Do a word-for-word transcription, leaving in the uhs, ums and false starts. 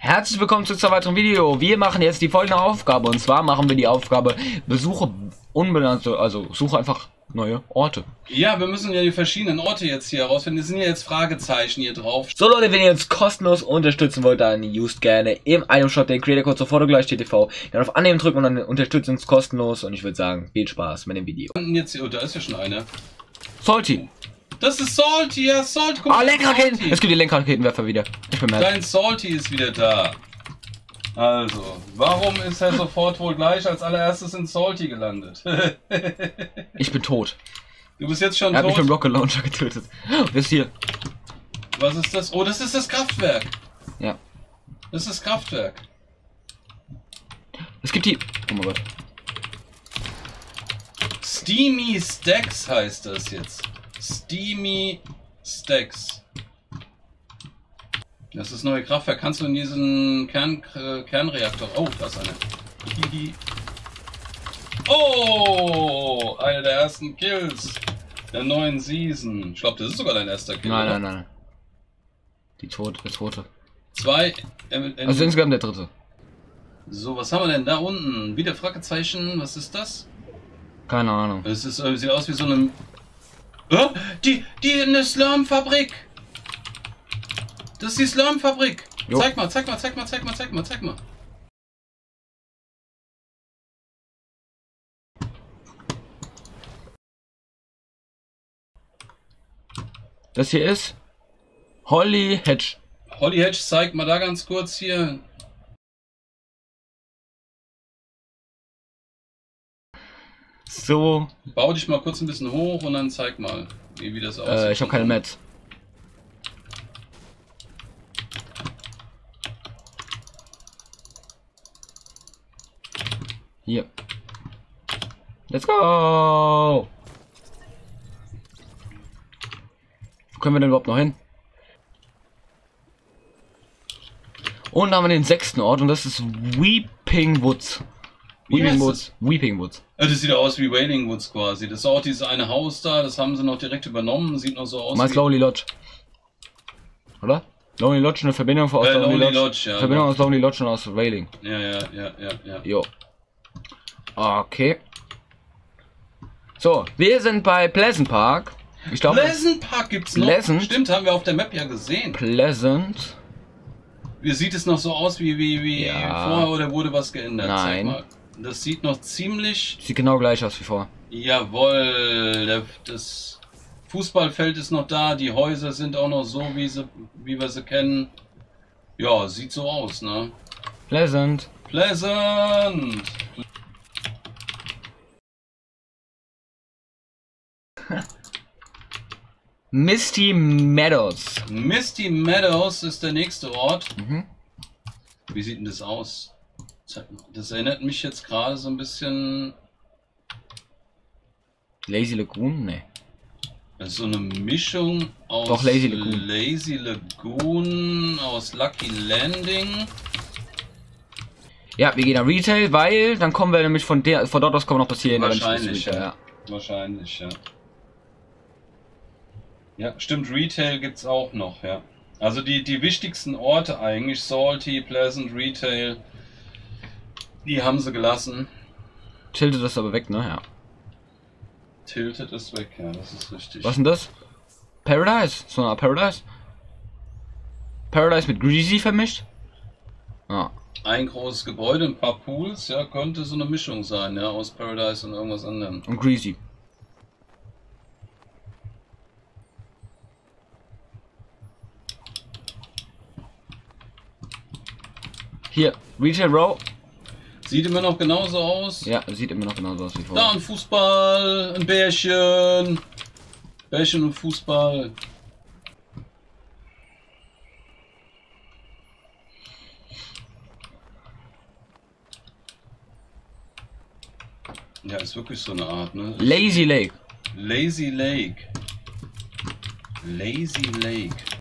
Herzlich willkommen zu einem weiteren Video. Wir machen jetzt die folgende Aufgabe. Und zwar machen wir die Aufgabe, besuche unbenannte, also suche einfach neue Orte. Ja, wir müssen ja die verschiedenen Orte jetzt hier herausfinden. Es sind ja jetzt Fragezeichen hier drauf. So Leute, wenn ihr uns kostenlos unterstützen wollt, dann used gerne im Item Shop den Creator Code sofort gleich T V. Dann auf Annehmen drücken und dann unterstützt uns kostenlos. Und ich würde sagen, viel Spaß mit dem Video. Jetzt, oh, da ist ja schon einer. Salty. Das ist Salty, ja, Salty. Ah, Lenkraketen. Es gibt die Lenkraketenwerfer wieder. Ich bin mad. Dein Salty ist wieder da. Also, warum ist er sofort wohl gleich als allererstes in Salty gelandet? Ich bin tot. Du bist jetzt schon er tot? Er hat mich mit dem Rocket Launcher getötet. Wer ist hier? Was ist das? Oh, das ist das Kraftwerk. Ja. Das ist das Kraftwerk. Es gibt die... Oh mein Gott. Steamy Stacks heißt das jetzt. Steamy Stacks. Das ist das neue Kraftwerk. Kannst du in diesen Kern, äh, Kernreaktor... Oh, da ist einer. Hihi. Oh, einer der ersten Kills der neuen Season. Ich glaube, das ist sogar dein erster Kill. Nein, oder? nein, nein. Die Tote, der Tote. Zwei. Äh, äh, Also insgesamt der dritte. So, was haben wir denn da unten? Wieder Fragezeichen. Was ist das? Keine Ahnung. Es ist, äh, sieht aus wie so eine... Oh, die, die eine Slurm-Fabrik. Das ist die Slurm-Fabrik. Zeig mal, zeig mal, zeig mal, zeig mal, zeig mal, zeig mal. Das hier ist Holly Hedge. Holly Hedge, zeig mal da ganz kurz hier. So. Bau dich mal kurz ein bisschen hoch und dann zeig mal, wie, wie das aussieht. Äh, ich habe keine Mats. Hier. Let's go! Wo können wir denn überhaupt noch hin? Und dann haben wir den sechsten Ort und das ist Weeping Woods. Wie Weeping heißt Woods. Weeping Woods. Ja, das sieht aus wie Wailing Woods quasi. Das ist auch dieses eine Haus da, das haben sie noch direkt übernommen. Sieht noch so aus. Meinst wie... Lonely Lodge? Oder? Lonely Lodge, eine Verbindung aus äh, Lonely, Lonely Lodge. Lodge, ja. Verbindung aus Lonely Lodge und aus Wailing. Ja, ja, ja, ja, ja. Jo. Okay. So, wir sind bei Pleasant Park. Ich glaube. Pleasant Park gibt's noch. Pleasant. Stimmt, haben wir auf der Map ja gesehen. Pleasant. Wie sieht es noch so aus wie, wie, wie Ja. vorher oder wurde was geändert? Nein. Zeig mal. Das sieht noch ziemlich... Sieht genau gleich aus wie vor. Jawohl, der, das Fußballfeld ist noch da, die Häuser sind auch noch so, wie, sie, wie wir sie kennen. Ja, sieht so aus, ne? Pleasant. Pleasant! Misty Meadows. Misty Meadows ist der nächste Ort. Mhm. Wie sieht denn das aus? Das erinnert mich jetzt gerade so ein bisschen... Lazy Lagoon? Nee. Das ist so eine Mischung aus Doch, Lazy Lagoon. Lazy Lagoon, aus Lucky Landing. Ja, wir gehen nach Retail, weil dann kommen wir nämlich von der, von dort aus kommen wir noch passieren. Wahrscheinlich, ja. ja. Wahrscheinlich, ja. Ja, stimmt, Retail gibt's auch noch, ja. Also die, die wichtigsten Orte eigentlich, Salty, Pleasant, Retail, die haben sie gelassen. Tiltet das aber weg, ne? Ja. Tilted ist weg, ja, das ist richtig. Was denn das? Paradise? So eine Art Paradise? Paradise mit Greasy vermischt? Ah. Ein großes Gebäude, ein paar Pools, ja, könnte so eine Mischung sein, ja, aus Paradise und irgendwas anderem. Und Greasy. Hier, Retail Row. Sieht immer noch genauso aus. Ja, sieht immer noch genauso aus wie Da vorher. ein Fußball, ein Bärchen. Bärchen und Fußball. Ja, ist wirklich so eine Art, ne? Lazy Lake. Lazy Lake. Lazy Lake.